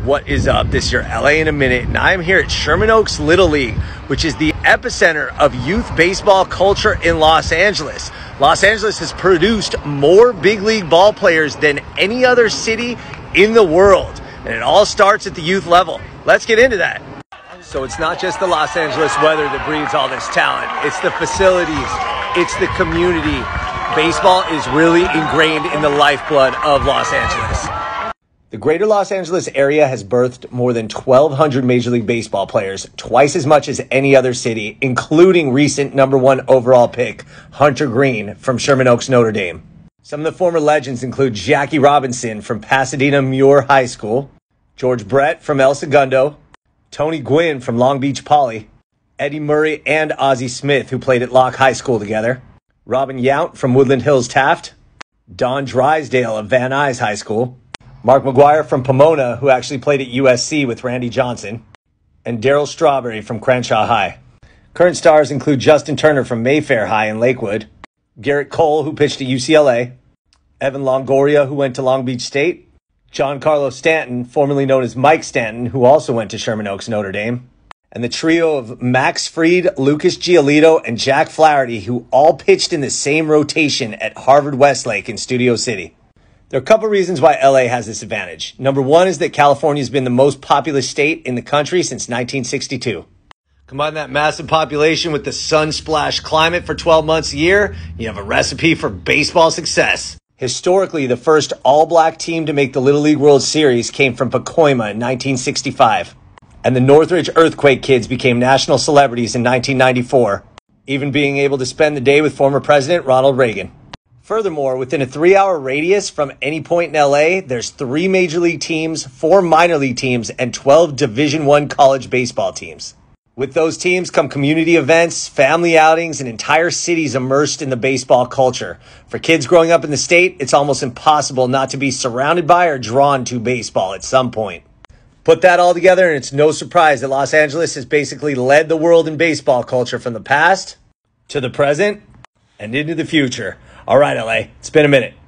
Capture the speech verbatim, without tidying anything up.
What is up? This is your L A in a minute, and I'm here at Sherman Oaks Little League, which is the epicenter of youth baseball culture in Los Angeles. Los Angeles has produced more big league ball players than any other city in the world, and it all starts at the youth level. Let's get into that. So it's not just the Los Angeles weather that breeds all this talent. It's the facilities. It's the community. Baseball is really ingrained in the lifeblood of Los Angeles. The greater Los Angeles area has birthed more than twelve hundred Major League Baseball players, twice as much as any other city, including recent number one overall pick, Hunter Greene from Sherman Oaks, Notre Dame. Some of the former legends include Jackie Robinson from Pasadena Muir High School, George Brett from El Segundo, Tony Gwynn from Long Beach Poly, Eddie Murray and Ozzie Smith, who played at Locke High School together, Robin Yount from Woodland Hills Taft, Don Drysdale of Van Nuys High School, Mark McGuire from Pomona, who actually played at U S C with Randy Johnson, and Darryl Strawberry from Crenshaw High. Current stars include Justin Turner from Mayfair High in Lakewood, Garrett Cole, who pitched at U C L A, Evan Longoria, who went to Long Beach State, John Carlos Stanton, formerly known as Mike Stanton, who also went to Sherman Oaks, Notre Dame, and the trio of Max Fried, Lucas Giolito, and Jack Flaherty, who all pitched in the same rotation at Harvard Westlake in Studio City. There are a couple reasons why L A has this advantage. Number one is that California has been the most populous state in the country since nineteen sixty-two. Combine that massive population with the sun-splashed climate for twelve months a year, you have a recipe for baseball success. Historically, the first all-black team to make the Little League World Series came from Pacoima in nineteen sixty-five. And the Northridge Earthquake Kids became national celebrities in nineteen ninety-four, even being able to spend the day with former President Ronald Reagan. Furthermore, within a three-hour radius from any point in L A, there's three major league teams, four minor league teams, and twelve Division I college baseball teams. With those teams come community events, family outings, and entire cities immersed in the baseball culture. For kids growing up in the state, it's almost impossible not to be surrounded by or drawn to baseball at some point. Put that all together, and it's no surprise that Los Angeles has basically led the world in baseball culture from the past to the present and into the future. All right, L A, it's been a minute.